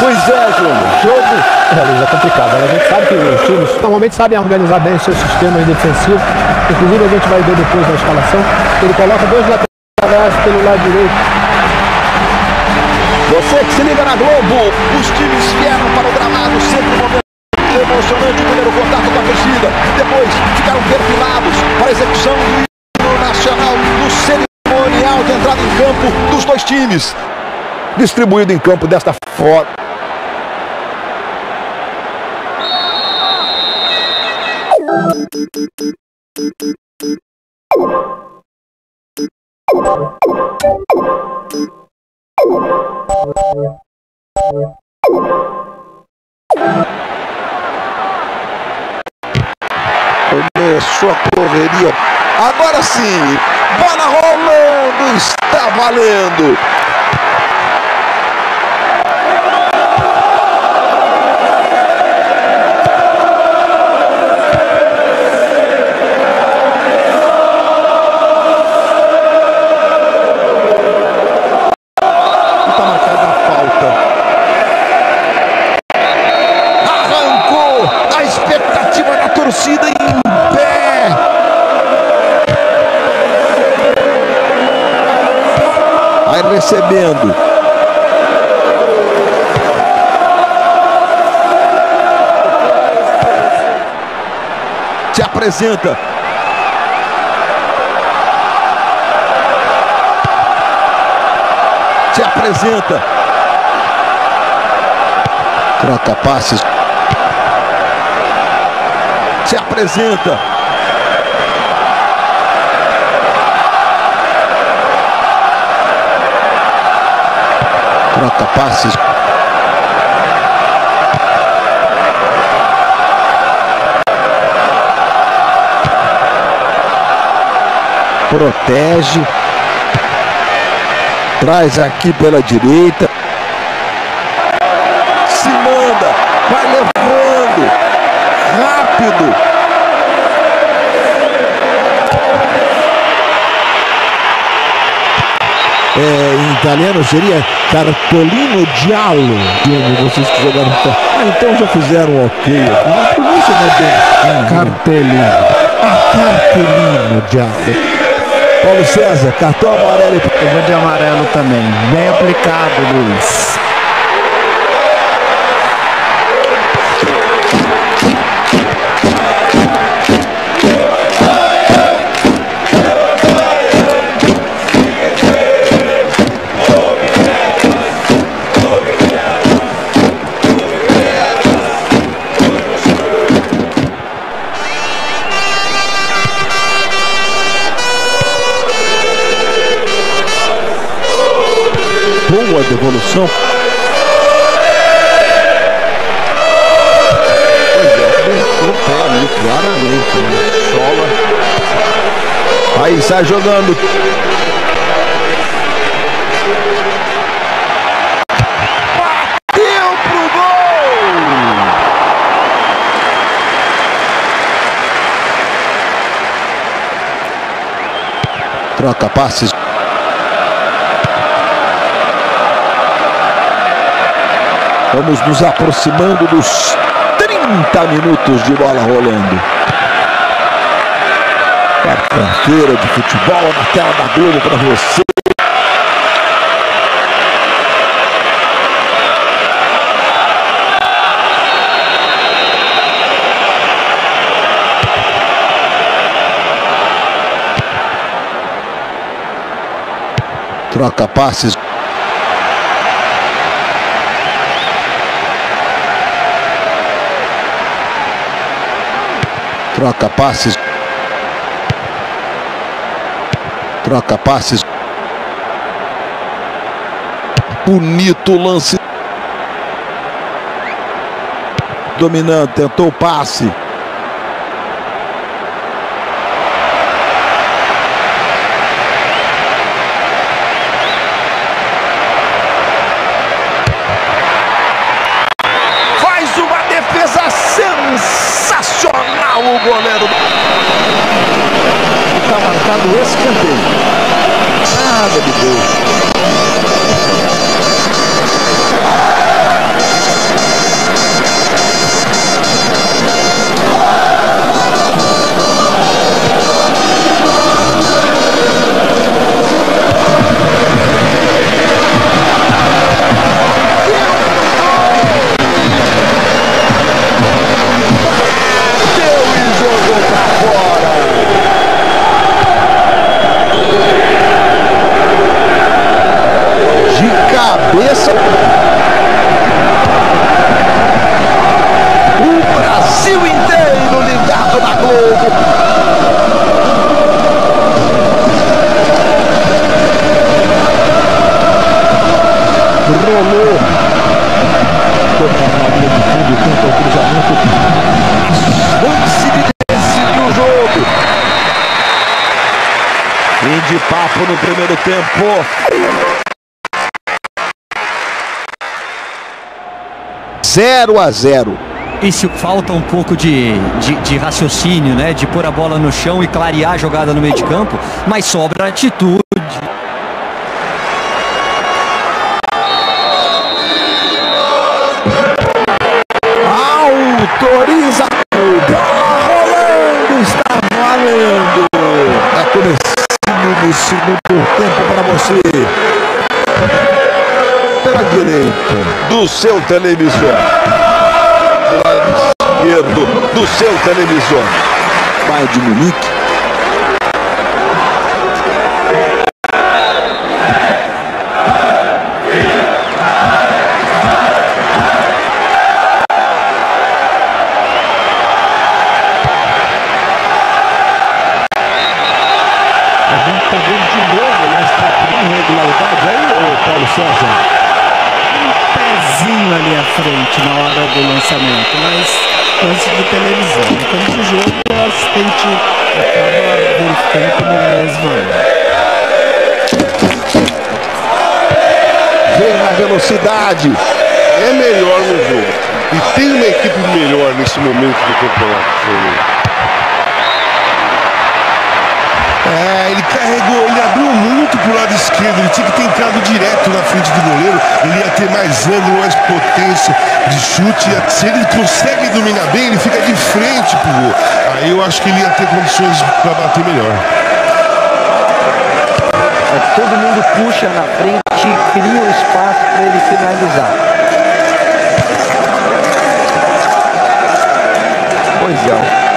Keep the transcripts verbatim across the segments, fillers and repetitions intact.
Pois é, Júnior. Jogo é, Luiz, é complicado. A gente sabe que os times normalmente sabem organizar bem os seus sistemas defensivos. Inclusive a gente vai ver depois na escalação. Ele coloca dois laterais pelo lado direito. Você que se liga na Globo, os times vieram para o gramado, sempre um momento emocionante, o primeiro contato com a torcida, depois ficaram perfilados para a execução do hino nacional no cerimonial de entrada em campo dos dois times, distribuído em campo desta forma. Começou a correria. Agora sim, bola rolando, está valendo. Torcida em pé. Vai recebendo. Se apresenta. Se apresenta. Troca passes. Se apresenta. Troca passes. Protege. Traz aqui pela direita. Se manda. Vai levando. Rápido. É, em italiano seria Cartolino Giallo. Vocês que jogaram. Ah, então já fizeram ok. A pronúncia não é bem. Cartolino. Ah, Cartolino Giallo. Paulo César, cartão amarelo. Eu vou de amarelo também. Bem aplicado, Luiz. Boa devolução. Pois é, deixou o pé ali, claramente, né? Sola. Aí sai jogando. Bateu pro gol! Troca passes. Vamos nos aproximando dos trinta minutos de bola rolando. Quarta-feira de futebol na tela da Globo para você. Troca passes. Troca passes. Troca passes. Bonito lance. Dominando, tentou o passe. Faz uma defesa sensacional o goleiro. Está marcado escanteio. Nada de Deus. rolou. Tocando na linha de fundo, tenta o cruzamento. Lance de decidir o jogo. Fim de papo no primeiro tempo. zero a zero. E se falta um pouco de, de, de raciocínio, né? De pôr a bola no chão e clarear a jogada no meio de campo, mas sobra atitude. Autoriza tudo. Rolando, está valendo. É comecinho do segundo tempo para você. Pela direita do seu televisor. Do lado esquerdo do seu televisor. Bayern de Munique. Ali à frente na hora do lançamento, mas antes de televisão, então o jogo o assistente acaba verificando como mesmo. Vem na velocidade, é melhor no jogo e tem uma equipe melhor nesse momento do campeonato. É, ele carregou, ele abriu muito pro lado esquerdo, ele tinha que ter entrado direto na frente do goleiro, ele ia ter mais ângulo, mais potência de chute, se ele consegue dominar bem, ele fica de frente pro gol, aí eu acho que ele ia ter condições para bater melhor. É, todo mundo puxa na frente, cria um espaço para ele finalizar. Pois é.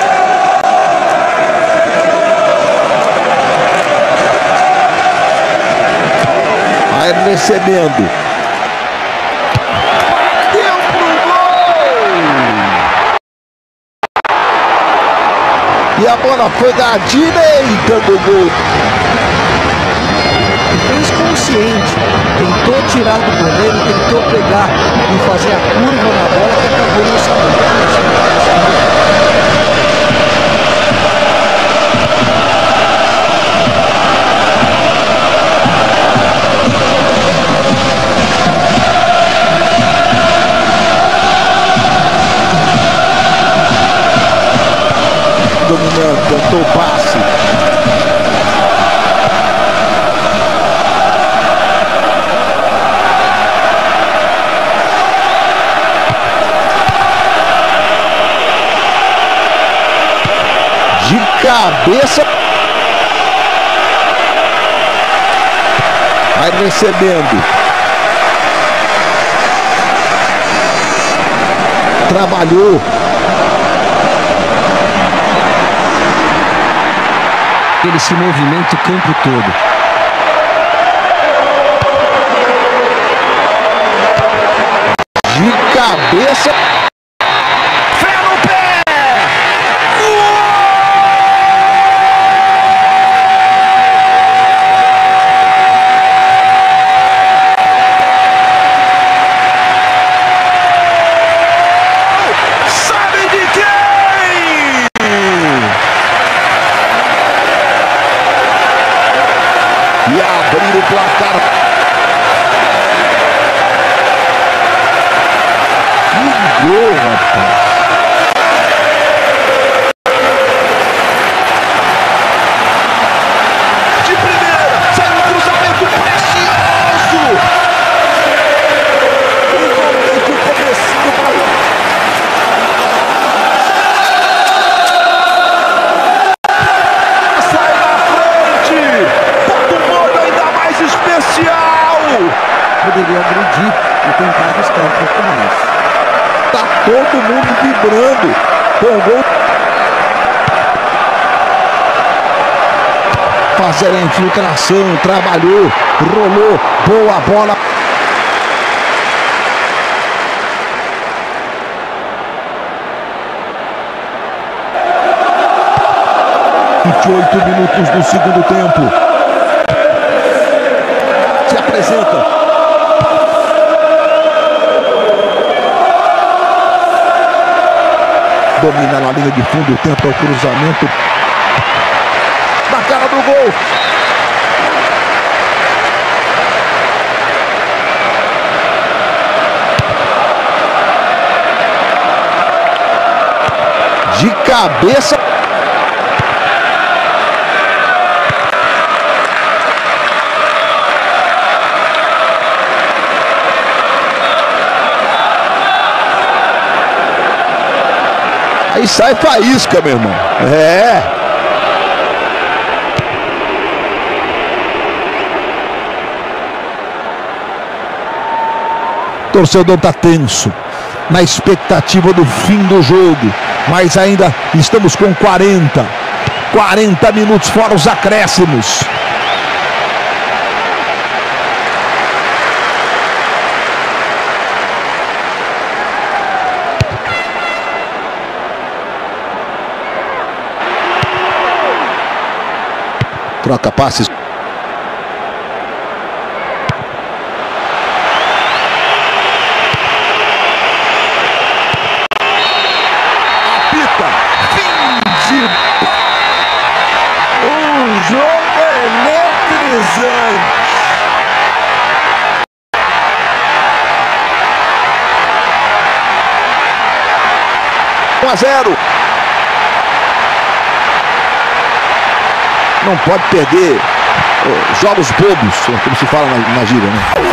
Recebendo. Deu pro gol! E a bola foi da direita do gol. Fez consciente. Tentou tirar do goleiro, tentou pegar e fazer a curva na bola que acabou não saindo. Dominando, tentou o passe. De cabeça. Vai recebendo. Trabalhou. Ele se movimenta o campo todo. De cabeça. Fé no pé! Sabe de quem? E abrir o placar. Que gol, rapaz. De primeira, sai um cruzamento precioso. Um momento comecinho para sai na frente. Todo mundo ainda mais especial. Poderia agredir e tentar buscar um pouco mais. Tá todo mundo vibrando com o gol. Fazer a infiltração, trabalhou, rolou, boa bola. vinte e oito minutos do segundo tempo. Se apresenta. domina na linha de fundo, tenta o cruzamento na cara do gol. De cabeça. Aí sai faísca, meu irmão. É. O torcedor tá tenso, na expectativa do fim do jogo. Mas ainda estamos com quarenta. quarenta minutos fora os acréscimos. Troca passes. Apita. Fim de... O jogo é eletrizante. um a zero. Não pode perder uh, jogos bobos, como se fala na, na gíria, né?